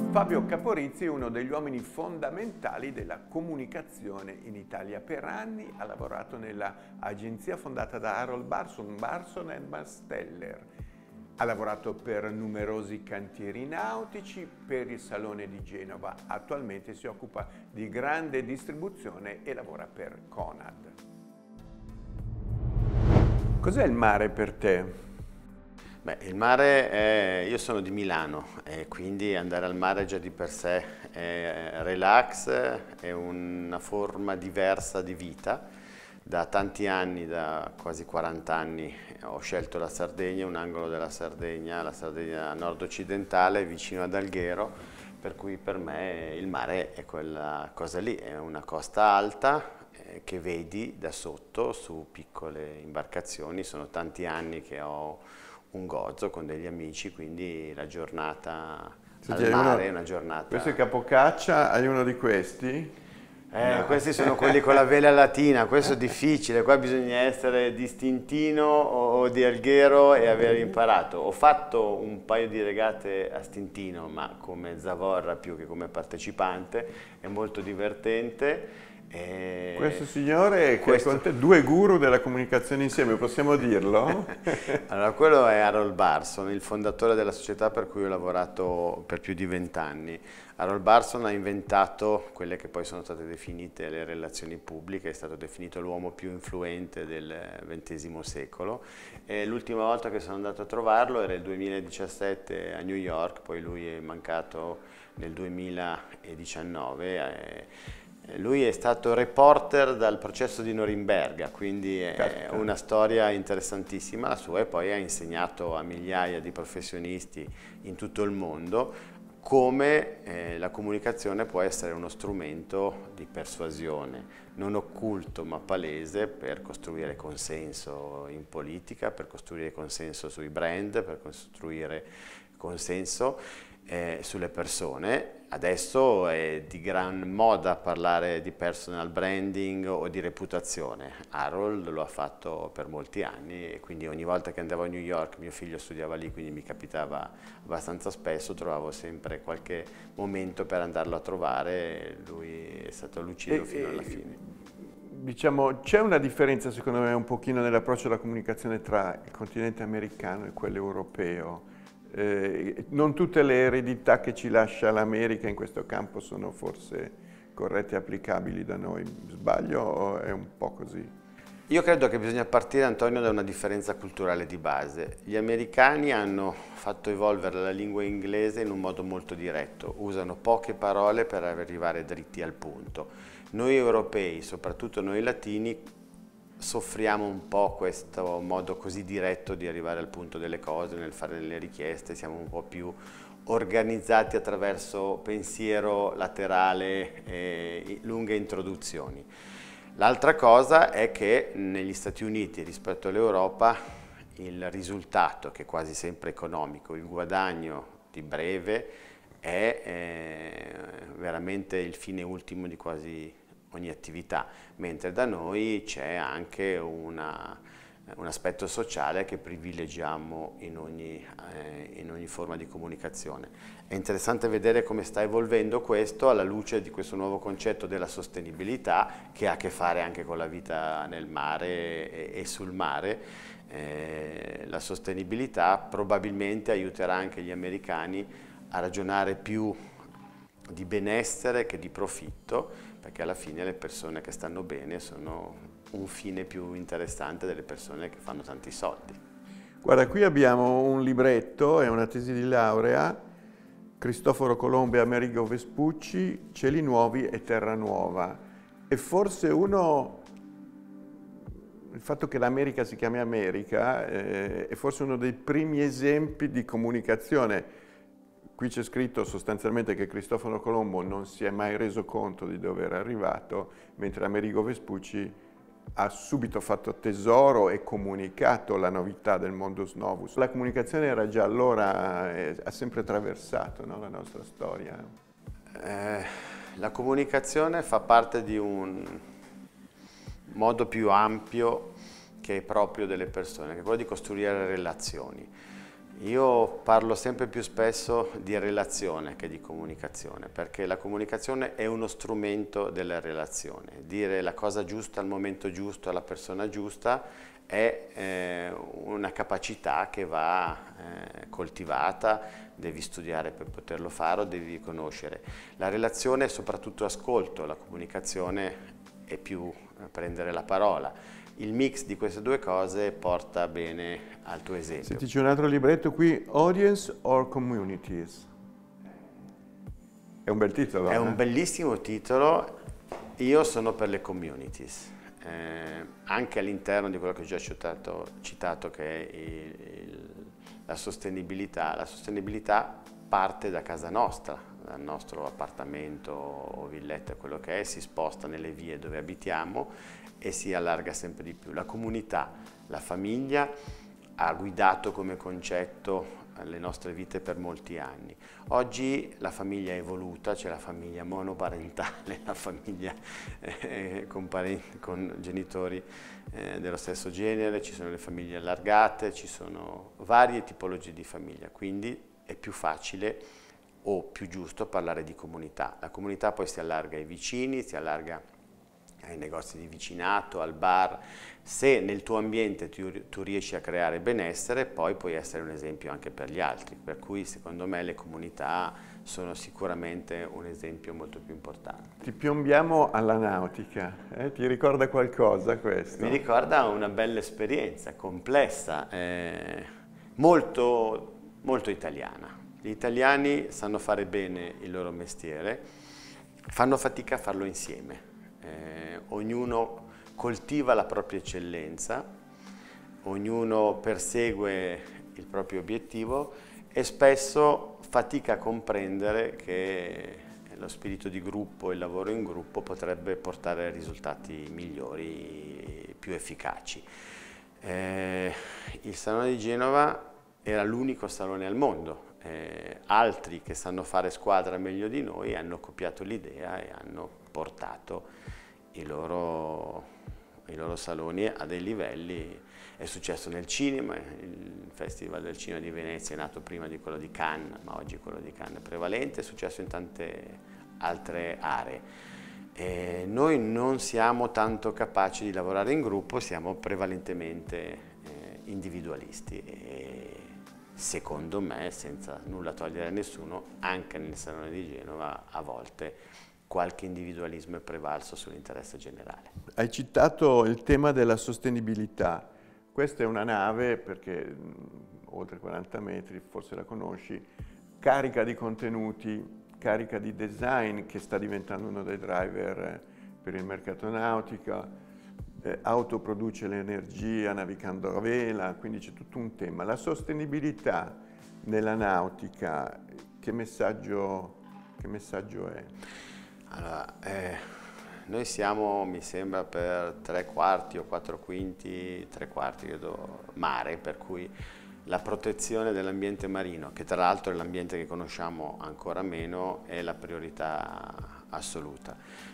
Fabio Caporizzi è uno degli uomini fondamentali della comunicazione in Italia. Per anni ha lavorato nella agenzia fondata da Harold Barson, Barson Masteller. Ha lavorato per numerosi cantieri nautici, per il Salone di Genova. Attualmente si occupa di grande distribuzione e lavora per Conad. Cos'è il mare per te? Beh, il mare io sono di Milano e quindi andare al mare già di per sé è relax, è una forma diversa di vita. Da tanti anni, da quasi 40 anni, ho scelto la Sardegna, un angolo della Sardegna, la Sardegna nord-occidentale, vicino ad Alghero, per cui per me il mare è quella cosa lì, è una costa alta che vedi da sotto su piccole imbarcazioni. Sono tanti anni che ho un gozzo con degli amici, quindi la giornata al mare è una giornata... Questo è Capocaccia, hai uno di questi? No. Questi sono quelli con la vela latina, questo è difficile, qua bisogna essere di Stintino o di Alghero e aver imparato. Ho fatto un paio di regate a Stintino, ma come zavorra più che come partecipante, è molto divertente. Questo signore che è con te, due guru della comunicazione insieme, possiamo dirlo? Allora, quello è Harold Barson, il fondatore della società per cui ho lavorato per più di 20 anni. Harold Barson ha inventato quelle che poi sono state definite le relazioni pubbliche, è stato definito l'uomo più influente del XX secolo. L'ultima volta che sono andato a trovarlo era il 2017 a New York, poi lui è mancato nel 2019. Lui è stato reporter dal processo di Norimberga, quindi è una storia interessantissima la sua, e poi ha insegnato a migliaia di professionisti in tutto il mondo come la comunicazione può essere uno strumento di persuasione, non occulto ma palese, per costruire consenso in politica, per costruire consenso sui brand, per costruire consenso sulle persone. Adesso è di gran moda parlare di personal branding o di reputazione. Harold lo ha fatto per molti anni e quindi ogni volta che andavo a New York, mio figlio studiava lì, quindi mi capitava abbastanza spesso, trovavo sempre qualche momento per andarlo a trovare. Lui è stato lucido fino alla fine. Diciamo, c'è una differenza secondo me un pochino nell'approccio alla comunicazione tra il continente americano e quello europeo. Non tutte le eredità che ci lascia l'America in questo campo sono forse corrette e applicabili da noi. Sbaglio o è un po' così? Io credo che bisogna partire, Antonio, da una differenza culturale di base. Gli americani hanno fatto evolvere la lingua inglese in un modo molto diretto, usano poche parole per arrivare dritti al punto. Noi europei, soprattutto noi latini, soffriamo un po' questo modo così diretto di arrivare al punto delle cose, nel fare delle richieste, siamo un po' più organizzati attraverso pensiero laterale e lunghe introduzioni. L'altra cosa è che negli Stati Uniti rispetto all'Europa il risultato, che è quasi sempre economico, il guadagno di breve è veramente il fine ultimo di quasi ogni attività, mentre da noi c'è anche un aspetto sociale che privilegiamo in ogni forma di comunicazione. È interessante vedere come sta evolvendo questo alla luce di questo nuovo concetto della sostenibilità, che ha a che fare anche con la vita nel mare e sul mare. La sostenibilità probabilmente aiuterà anche gli americani a ragionare più di benessere che di profitto, perché alla fine le persone che stanno bene sono un fine più interessante delle persone che fanno tanti soldi. Guarda, qui abbiamo un libretto, è una tesi di laurea, Cristoforo Colombo e Amerigo Vespucci, Cieli nuovi e terra nuova. E forse il fatto che l'America si chiami America è forse uno dei primi esempi di comunicazione. Qui c'è scritto sostanzialmente che Cristoforo Colombo non si è mai reso conto di dove era arrivato, mentre Amerigo Vespucci ha subito fatto tesoro e comunicato la novità del Mundus Novus. La comunicazione era già allora, ha sempre attraversato, no, la nostra storia. La comunicazione fa parte di un modo più ampio che è proprio delle persone, che è quello di costruire relazioni. Io parlo sempre più spesso di relazione che di comunicazione, perché la comunicazione è uno strumento della relazione. Dire la cosa giusta al momento giusto alla persona giusta è una capacità che va coltivata, devi studiare per poterlo fare o devi conoscere. La relazione è soprattutto ascolto, la comunicazione è più prendere la parola. Il mix di queste due cose porta bene al tuo esempio. Senti, c'è un altro libretto qui, Audience or Communities. È un bel titolo. È un bellissimo titolo, io sono per le communities, anche all'interno di quello che ho già citato che è la sostenibilità. La sostenibilità parte da casa nostra, dal nostro appartamento o villetta, quello che è, si sposta nelle vie dove abitiamo e si allarga sempre di più. La comunità, la famiglia ha guidato come concetto le nostre vite per molti anni. Oggi la famiglia è evoluta, c'è la famiglia monoparentale, la famiglia con genitori dello stesso genere, ci sono le famiglie allargate, ci sono varie tipologie di famiglia, quindi è più facile o più giusto parlare di comunità. La comunità poi si allarga ai vicini, si allarga ai negozi di vicinato, al bar. Se nel tuo ambiente tu riesci a creare benessere, poi puoi essere un esempio anche per gli altri, per cui secondo me le comunità sono sicuramente un esempio molto più importante. Ti piombiamo alla nautica, ti ricorda qualcosa questo? Mi ricorda una bella esperienza, complessa, molto, molto italiana. Gli italiani sanno fare bene il loro mestiere, fanno fatica a farlo insieme. Ognuno coltiva la propria eccellenza, ognuno persegue il proprio obiettivo e spesso fatica a comprendere che lo spirito di gruppo e il lavoro in gruppo potrebbe portare a risultati migliori, più efficaci. Il Salone di Genova era l'unico salone al mondo. Altri che sanno fare squadra meglio di noi hanno copiato l'idea e hanno portato i loro saloni a dei livelli. È successo nel cinema, il Festival del Cinema di Venezia è nato prima di quello di Cannes, ma oggi quello di Cannes è prevalente, è successo in tante altre aree. Noi non siamo tanto capaci di lavorare in gruppo, siamo prevalentemente individualisti e secondo me, senza nulla togliere a nessuno, anche nel Salone di Genova a volte qualche individualismo è prevalso sull'interesse generale. Hai citato il tema della sostenibilità. Questa è una nave, perché oltre 40 metri, forse la conosci, carica di contenuti, carica di design, che sta diventando uno dei driver per il mercato nautico, autoproduce l'energia navigando a vela, quindi c'è tutto un tema. La sostenibilità nella nautica, che messaggio è? Allora, noi siamo, mi sembra, per 3/4 o 4/5, 3/4 credo, mare, per cui la protezione dell'ambiente marino, che tra l'altro è l'ambiente che conosciamo ancora meno, è la priorità assoluta.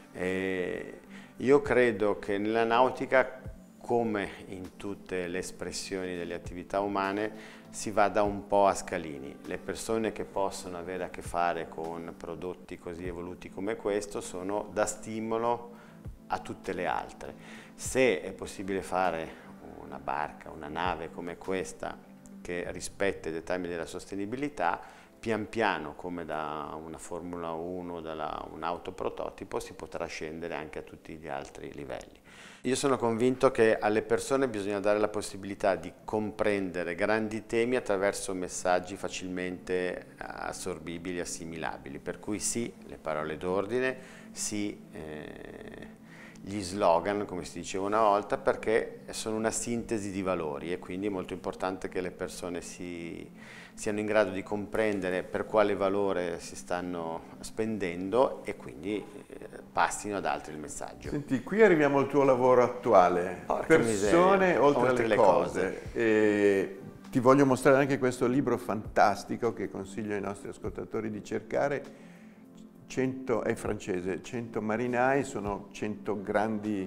Io credo che nella nautica, come in tutte le espressioni delle attività umane, si vada un po' a scalini. Le persone che possono avere a che fare con prodotti così evoluti come questo sono da stimolo a tutte le altre. Se è possibile fare una barca, una nave come questa che rispetta i dettami della sostenibilità, pian piano, come da una Formula 1, da un autoprototipo, si potrà scendere anche a tutti gli altri livelli. Io sono convinto che alle persone bisogna dare la possibilità di comprendere grandi temi attraverso messaggi facilmente assorbibili, assimilabili, per cui sì, le parole d'ordine, sì, gli slogan, come si diceva una volta, perché sono una sintesi di valori e quindi è molto importante che le persone siano in grado di comprendere per quale valore si stanno spendendo e quindi passino ad altri il messaggio. Senti, qui arriviamo al tuo lavoro attuale, Porca persone miseria, oltre le cose. E ti voglio mostrare anche questo libro fantastico che consiglio ai nostri ascoltatori di cercare. È francese, 100 marinai, sono 100 grandi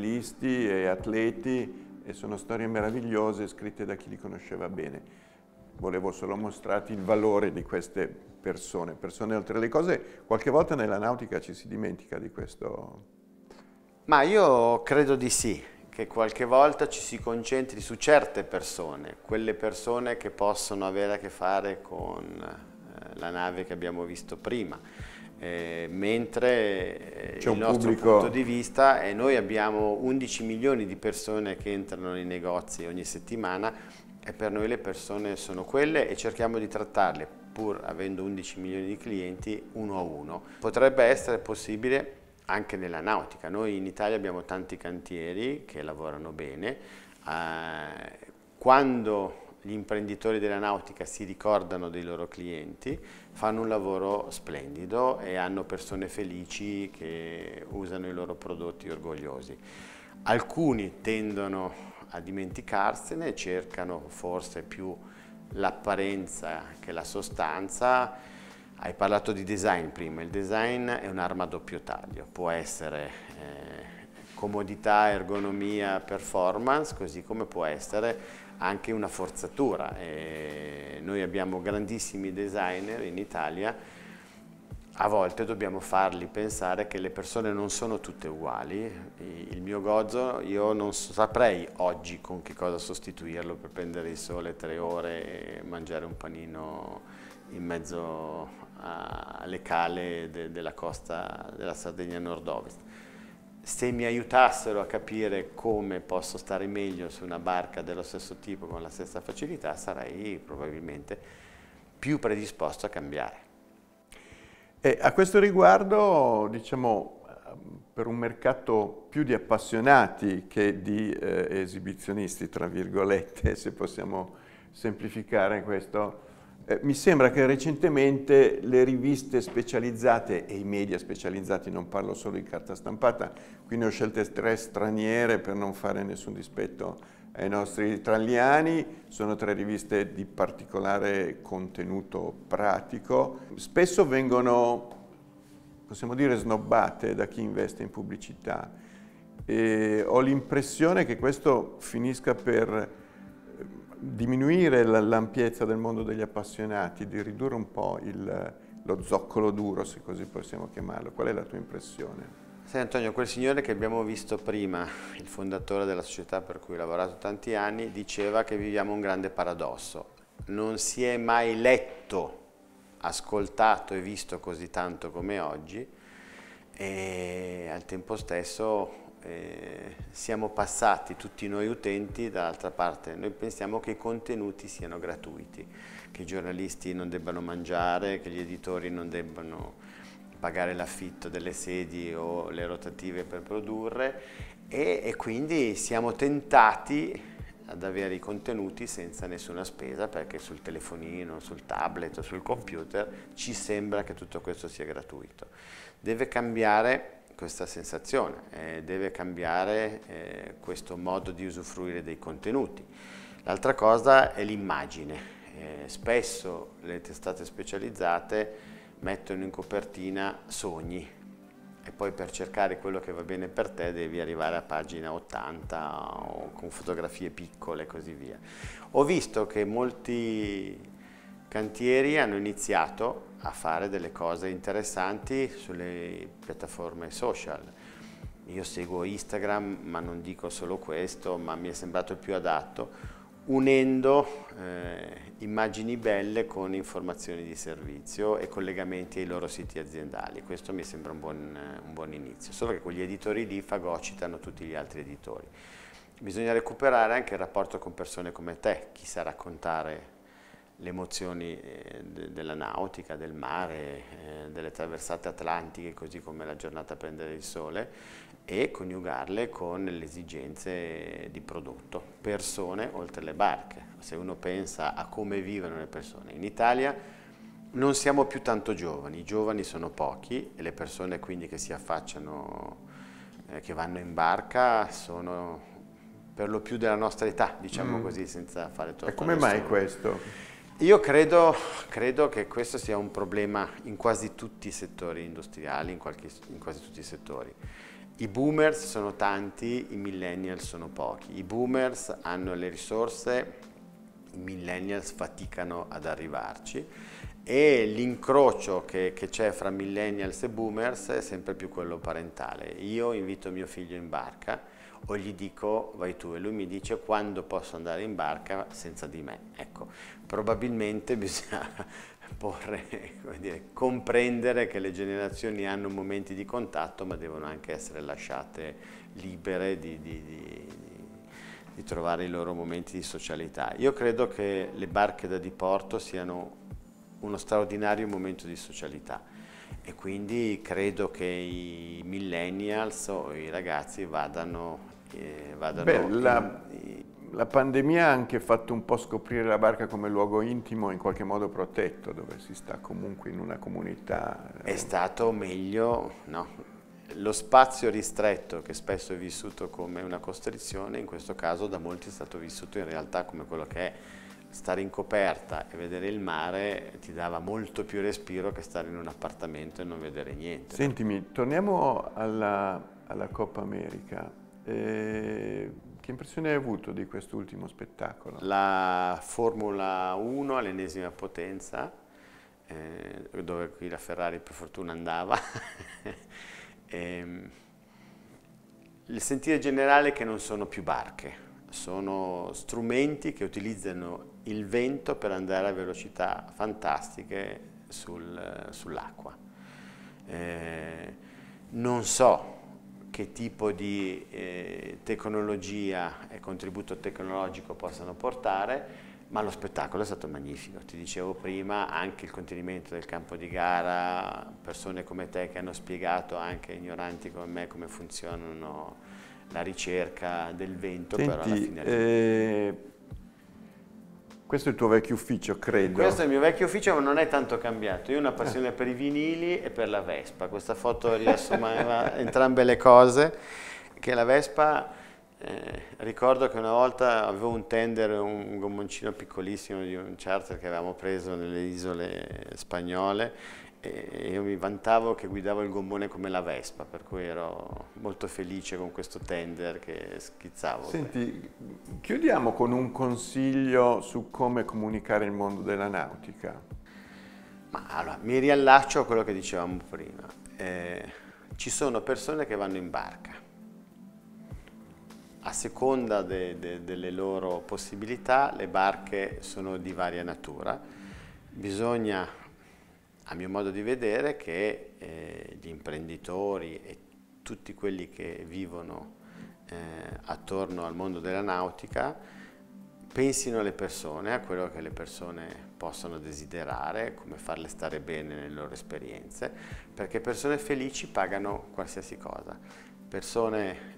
velisti e atleti e sono storie meravigliose scritte da chi li conosceva bene. volevo solo mostrarti il valore di queste persone oltre le cose. Qualche volta nella nautica ci si dimentica di questo. Ma io credo di sì, che qualche volta ci si concentri su certe persone, quelle persone che possono avere a che fare con la nave che abbiamo visto prima, mentre C'è il un nostro pubblico... punto di vista è noi abbiamo 11 milioni di persone che entrano nei negozi ogni settimana e per noi le persone sono quelle e cerchiamo di trattarle, pur avendo 11 milioni di clienti, uno a uno. Potrebbe essere possibile anche nella nautica. Noi in Italia abbiamo tanti cantieri che lavorano bene. Quando gli imprenditori della nautica si ricordano dei loro clienti, fanno un lavoro splendido e hanno persone felici che usano i loro prodotti orgogliosi. Alcuni tendono a dimenticarsene, cercano forse più l'apparenza che la sostanza. Hai parlato di design prima, il design è un'arma a doppio taglio, può essere comodità, ergonomia, performance, così come può essere anche una forzatura. Noi abbiamo grandissimi designer in Italia, a volte dobbiamo farli pensare che le persone non sono tutte uguali. Il mio gozzo, io non saprei oggi con che cosa sostituirlo per prendere il sole 3 ore e mangiare un panino in mezzo alle cale della costa della Sardegna nord-ovest. Se mi aiutassero a capire come posso stare meglio su una barca dello stesso tipo con la stessa facilità, sarei probabilmente più predisposto a cambiare. E a questo riguardo, diciamo, per un mercato più di appassionati che di esibizionisti, tra virgolette, se possiamo semplificare questo, mi sembra che recentemente le riviste specializzate e i media specializzati, non parlo solo di carta stampata, qui ne ho scelte 3 straniere per non fare nessun dispetto ai nostri italiani, sono 3 riviste di particolare contenuto pratico, spesso vengono, possiamo dire, snobbate da chi investe in pubblicità e ho l'impressione che questo finisca per diminuire l'ampiezza del mondo degli appassionati, di ridurre un po' lo zoccolo duro, se così possiamo chiamarlo. Qual è la tua impressione? Sai Antonio, quel signore che abbiamo visto prima, il fondatore della società per cui ho lavorato tanti anni, diceva che viviamo un grande paradosso. Non si è mai letto, ascoltato e visto così tanto come oggi e al tempo stesso siamo passati tutti noi utenti dall'altra parte. Noi pensiamo che i contenuti siano gratuiti, che i giornalisti non debbano mangiare, che gli editori non debbano pagare l'affitto delle sedi o le rotative per produrre e quindi siamo tentati ad avere i contenuti senza nessuna spesa perché sul telefonino, sul tablet o sul computer ci sembra che tutto questo sia gratuito. Deve cambiare questa sensazione, deve cambiare questo modo di usufruire dei contenuti. L'altra cosa è l'immagine. Spesso le testate specializzate mettono in copertina sogni e poi per cercare quello che va bene per te devi arrivare a pagina 80 o con fotografie piccole e così via. Ho visto che molti cantieri hanno iniziato a fare delle cose interessanti sulle piattaforme social. Io seguo Instagram, ma non dico solo questo, ma mi è sembrato il più adatto, unendo immagini belle con informazioni di servizio e collegamenti ai loro siti aziendali. Questo mi sembra un buon inizio, solo che quegli editori lì fagocitano tutti gli altri editori. Bisogna recuperare anche il rapporto con persone come te, chi sa raccontare le emozioni della nautica, del mare, delle traversate atlantiche, così come la giornata a prendere il sole, e coniugarle con le esigenze di prodotto, persone oltre le barche. Se uno pensa a come vivono le persone, in Italia non siamo più tanto giovani, i giovani sono pochi e le persone quindi che si affacciano, che vanno in barca sono per lo più della nostra età, diciamo così, senza fare troppo. E come mai questo? Io credo che questo sia un problema in quasi tutti i settori industriali, in quasi tutti i settori. I boomers sono tanti, i millennials sono pochi. I boomers hanno le risorse i millennials faticano ad arrivarci, e l'incrocio che c'è fra millennials e boomers è sempre più quello parentale. Io invito mio figlio in barca o gli dico vai tu, e lui mi dice quando posso andare in barca senza di me. Ecco, probabilmente bisogna come dire, comprendere che le generazioni hanno momenti di contatto, ma devono anche essere lasciate libere di trovare i loro momenti di socialità. Io credo che le barche da diporto siano uno straordinario momento di socialità, e quindi credo che i millennials o i ragazzi vadano la pandemia ha anche fatto un po' scoprire la barca come luogo intimo, in qualche modo protetto, dove si sta comunque in una comunità. È stato meglio, no? Lo spazio ristretto, che spesso è vissuto come una costrizione, in questo caso da molti è stato vissuto in realtà come quello che è. Stare in coperta e vedere il mare ti dava molto più respiro che stare in un appartamento e non vedere niente. Sentimi, torniamo alla Coppa America. Che impressione hai avuto di quest'ultimo spettacolo? La Formula 1 all'ennesima potenza, dove qui la Ferrari per fortuna andava. Il sentire generale è che non sono più barche, sono strumenti che utilizzano il vento per andare a velocità fantastiche sull'acqua. Non so che tipo di tecnologia e contributo tecnologico possano portare, ma lo spettacolo è stato magnifico. Ti dicevo prima, anche il contenimento del campo di gara, persone come te che hanno spiegato anche ignoranti come me come funzionano la ricerca del vento. Senti, però alla fine questo è il tuo vecchio ufficio, credo. Questo è il mio vecchio ufficio, ma non è tanto cambiato. Io ho una passione per i vinili e per la Vespa. Questa foto riassumeva entrambe le cose. Che la Vespa, ricordo che una volta avevo un tender, un gommoncino piccolissimo di un charter che avevamo preso nelle isole spagnole, e io mi vantavo che guidavo il gommone come la Vespa, per cui ero molto felice con questo tender che schizzavo. Senti, chiudiamo con un consiglio su come comunicare il mondo della nautica. Ma allora, mi riallaccio a quello che dicevamo prima. Ci sono persone che vanno in barca. A seconda delle loro possibilità, le barche sono di varia natura. Bisogna, a mio modo di vedere, che gli imprenditori e tutti quelli che vivono attorno al mondo della nautica pensino alle persone, a quello che le persone possono desiderare, come farle stare bene nelle loro esperienze, perché persone felici pagano qualsiasi cosa. Persone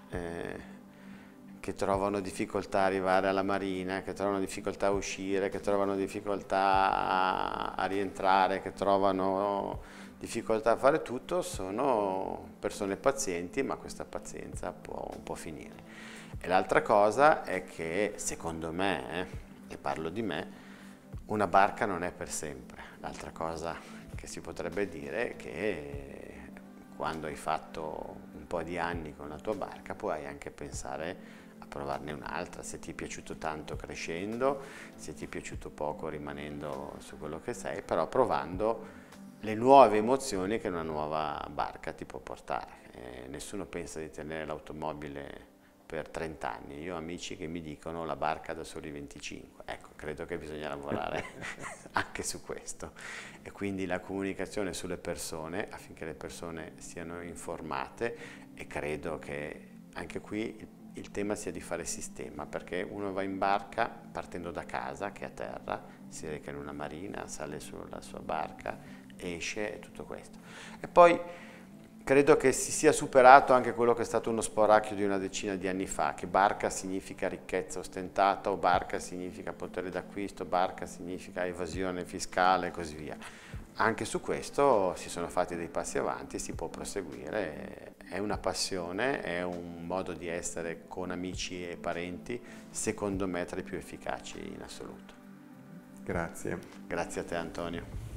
che trovano difficoltà a arrivare alla marina, che trovano difficoltà a uscire, che trovano difficoltà a rientrare, che trovano difficoltà a fare tutto, sono persone pazienti, ma questa pazienza può finire. E l'altra cosa è che, secondo me, e parlo di me, una barca non è per sempre. L'altra cosa che si potrebbe dire è che quando hai fatto un po' di anni con la tua barca puoi anche pensare a provarne un'altra, se ti è piaciuto tanto crescendo, se ti è piaciuto poco rimanendo su quello che sei, però provando le nuove emozioni che una nuova barca ti può portare. Nessuno pensa di tenere l'automobile per 30 anni. Io ho amici che mi dicono la barca da soli 25. Ecco, credo che bisogna lavorare anche su questo. E quindi la comunicazione sulle persone, affinché le persone siano informate, e credo che anche qui il tema sia di fare sistema, perché uno va in barca partendo da casa, che è a terra, si reca in una marina, sale sulla sua barca, esce, e tutto questo. E poi credo che si sia superato anche quello che è stato uno spauracchio di una decina di anni fa, che barca significa ricchezza ostentata, o barca significa potere d'acquisto, barca significa evasione fiscale e così via. Anche su questo si sono fatti dei passi avanti, si può proseguire, è una passione, è un modo di essere con amici e parenti, secondo me tra i più efficaci in assoluto. Grazie. Grazie a te, Antonio.